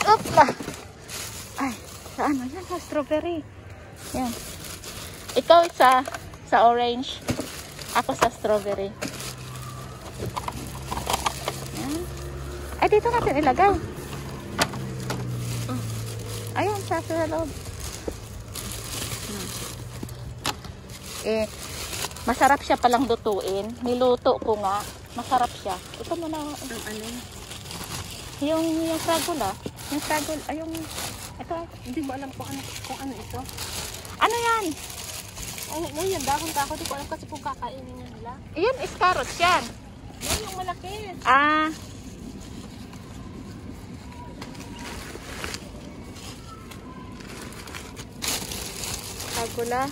Opla. Ay, sa ano yan? Sa strawberry. Yan. Ikaw sa orange. Ako sa strawberry. Yan. Ay, dito natin ilagay. Ayun, sa loob. Masarap siya palang lutuin. Niluto ko nga. Masarap siya. Ito muna. Ang ano? Yung fragol Yung fragol. Ito. Hindi mo alam kung ano ito. Ano yan? Ay, yan. Dahon ka ako. Di ko alam kasi kung kakainin nila. Yan is carrots yan. Yan yung malaki. Ah. Fragula.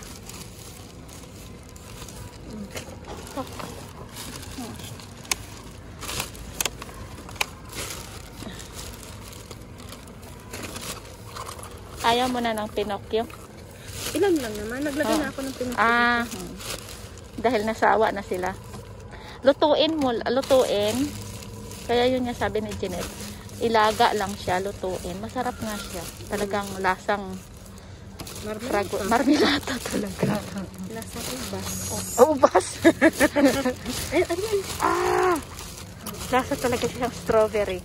Ayaw mo na ng Pinocchio? Ilan lang naman. Naglagay na ako ng Pinocchio. Ah, dahil nasawa na sila. Lutuin. Kaya yun niya sabi ni Jeanette. Ilaga lang siya, lutuin. Masarap nga siya. Talagang lasang marmilata talaga. Lasang ubas. Ubas. Ay, ano yan? Ah! Lasa talaga siyang strawberry.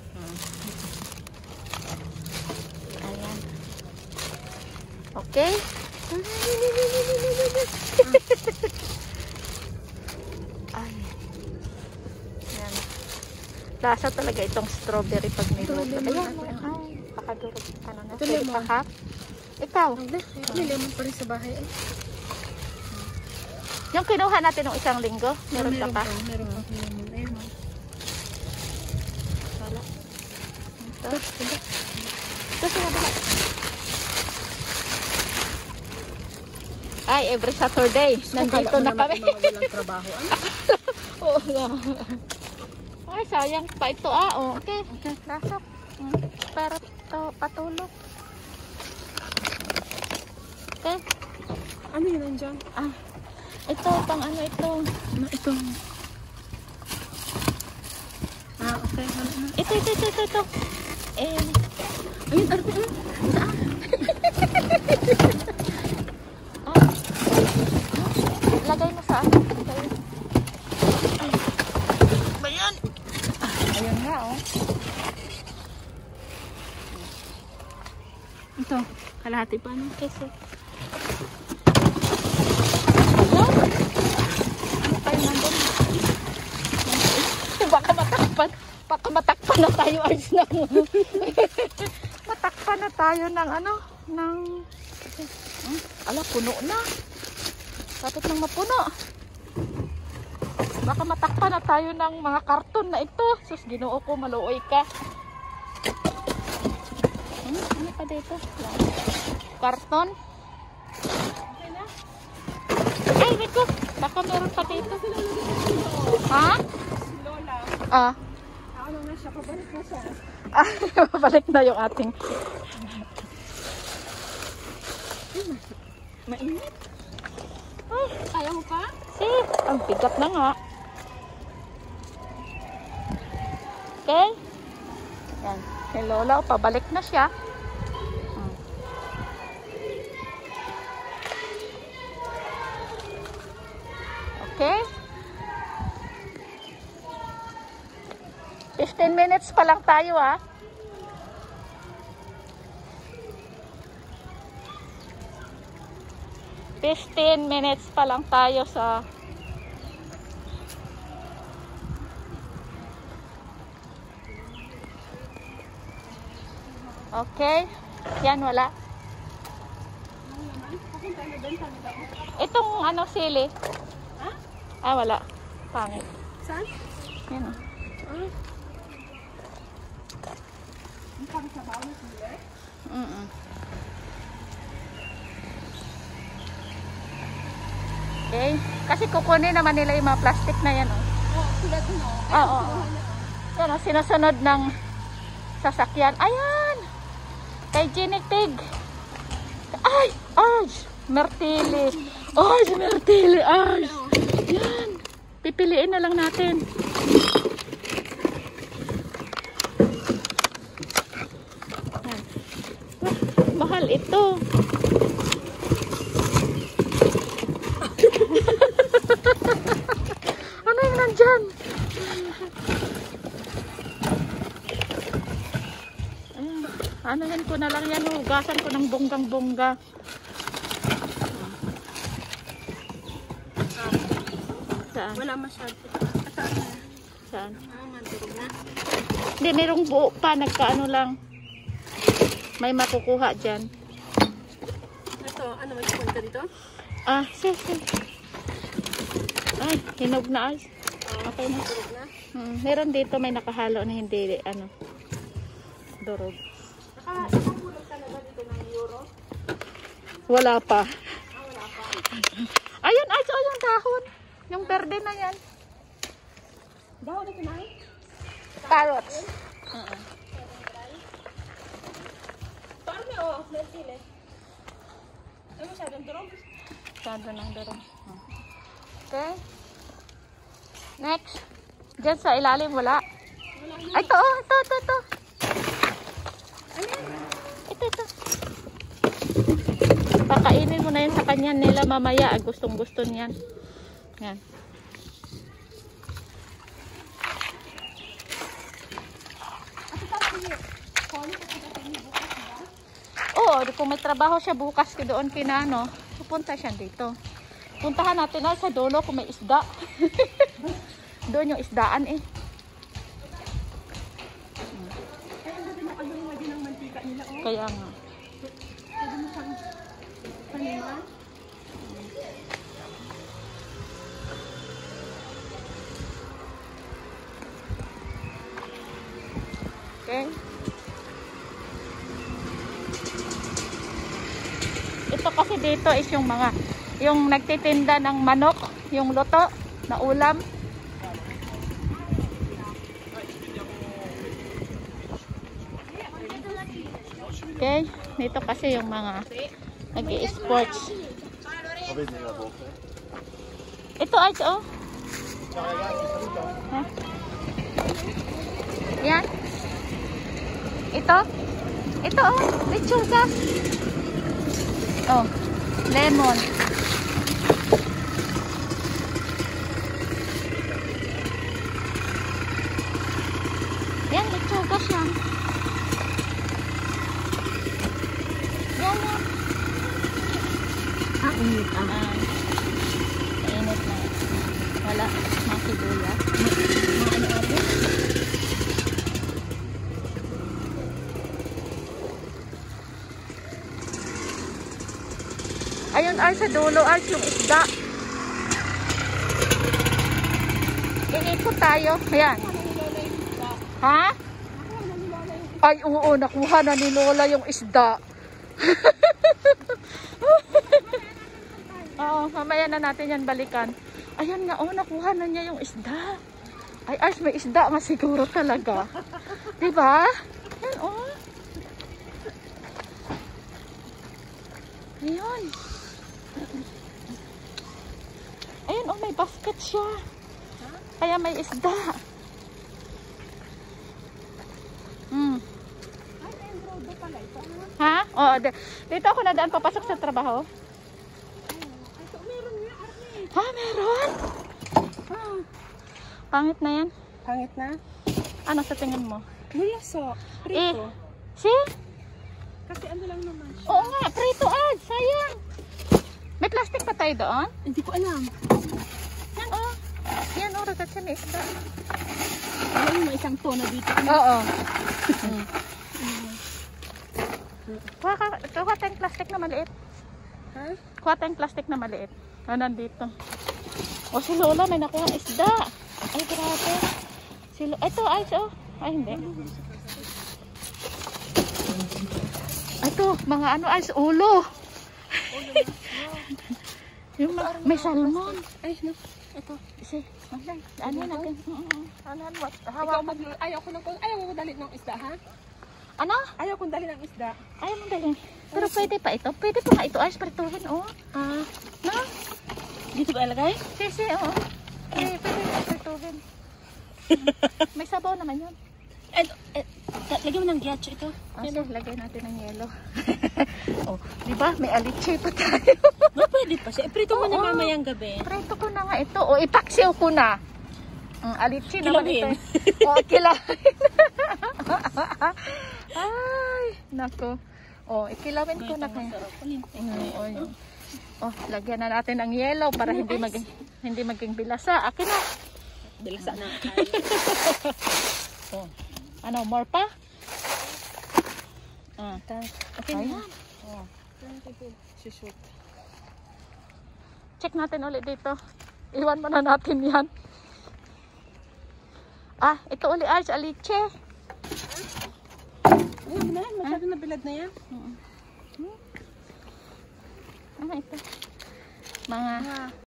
Ayan. Okay? Ay. Ayan. Lasa talaga itong strawberry pag niluto. Ayan. Ay, pakadurog. Ano na? Ito lemon. Ikaw? May lemon pa rin sa bahay. Yung kinuha natin ng isang linggo, meron ka pa? Meron pa lemon. Ayan. Wala. Ito siya ba? Ay, every Saturday. Nandito na kami. Walang trabaho. Oo nga. Ay, sayang pa ito. Okay. Lasap. Para patulog. Okay. Ano yun nandyan? Ito, pang ano ito? Ito. Okay. Ito. Ayun, arte. Saan? Lagay mo saan? Ayan. Ayan nga, Ito. Kalahati pa, no? Kasi. Baka matakpan na tayo ayos na. Matakpan na tayo ng puno na. Dapat nang mapuno. Baka matakpan na tayo ng mga karton na ito. Sus, Ginoo ko, maluoy ka. Ano pa dito? Karton. Okay na? Ay, wait ko. Baka meron pa dito. Ha? Lola. Ano na siya? Pabalik na siya. Pabalik na yung ating. Mainit. Kaya mo pa? Ang bigat na nga. Okay? Yan. Si Lola, pabalik na siya. Okay? 15 minutes pa lang tayo, 15 minutes pa lang tayo sa okay. Yan, wala. Itong sili. Ha? Wala. Pangit. Saan? Yan. Ang pangit sa baon na sili? Okay. Kasi kukunin naman nila yung mga plastic na yan. Sila dun, Oo. Yan, sinusunod ng sasakyan. Ayan! Kay Ginny Pig. Ay! Ay! Mertili. Ay! Mertili. Ay! Yan. Pipiliin na lang natin. Mahal ito. Ano yung nandyan? Ayan. Anuhin ko na lang yan. Hugasan ko ng bonggang-bongga. Saan? Wala masyado. Saan? Mandurog na. Hindi, mayroong buo pa. Nagkaano lang. May makukuha dyan. Ito, ano may punta dito? Ah, sige. Ay, hinog na ay. Okay na. Mandurog na. Meron dito may nakahalo na hindi, ano, durog. Nakahulog talaga dito ng euro? Wala pa. Wala pa. Ayun, ay, so yung dahon. Yung berde na yan. Dahon na Pinay? Carrots. Parang may sili. Ay, masyadong durog. Masyado ng durog. Okay. Next. Diyan sa ilalim wala. Ay, ito, oh, ito. Ito. Pakainin mo na yun sa kanya nila mamaya. Gustong-gusto niyan. Yan. Oo, kung may trabaho siya bukas doon kinano, pupunta siya dito. Puntahan natin sa dulo kung may isda. Doon yung isdaan eh. Kaya nga. Okay. Ito kasi dito is yung nagtitinda ng manok, yung luto na ulam. Okay, dito kasi yung mga nag-i-sports. Ito ay oh. Huh? Yan. Ito oh, lechuga. Oh, lemon. Yan, lechuga siya. Yan. Init Init na. Wala, makibula. Ano. Ayun ay sa dulo ay yung isda. Iikot tayo. Ayan. Ha? Ay oo, nakuha na ni Lola yung isda. Oo, mamaya na natin yan balikan. Ayan nga, nakuha na niya yung isda. Ay, may isda nga siguro talaga. Diba? Ayan, Ayun. Ayun, may basket siya. Kaya may isda. Ha? Oo, dito ako nadaan papasok sa trabaho. Ha, meron? Pangit na yan. Pangit na? Ano sa tingin mo? Luyaso. Prito. See? Kasi ano lang naman siya. Oo nga, prito sayang. May plastic pa tayo doon? Hindi ko alam. Yan Yan ragat siya may isda. Alam mo, isang tono dito. Oo. Kuha tayong plastic na maliit. Ha? Kuha tayong plastic na maliit. Nandito. Si Lola may nakuha isda. Ay, grabe. Ito, ay, hindi. Ito, mga ulo. Yung may salmon. Ay, no. Ito. Ano natin? Ayaw ko dali ng isda, ha? Ano? Ayaw kong dali ng isda. Ayaw mong dali. Pero pwede pa ito. Pwede pa nga ito. Ay, sprituhin, No? Dito ba ilagay? Sisi, Pwede sprituhin. May sabaw naman yun. Lagyan mo ng ghiaccio ito. Sige, lagay natin ng yelo. Oh, di ba? May aliche pa tayo. No, pwede pa siya. Prito mo na Oo. mamayang gabi. Prito ko na nga ito. O, ipaksiw ko na. Alichi naman Kilawin. ito. O, kilawin. Ay, nako. O, ikilawin ko na kaya. O, lagyan na natin ng yellow para hindi maging bilasa. Akin na. Bilasa na. O, ano, more pa? Okay na. O. Check natin ulit dito. Iwan mo na natin yan. Ito uli Arch, aliche. Ayun na, masyado na bilad na yan. Ito. Mga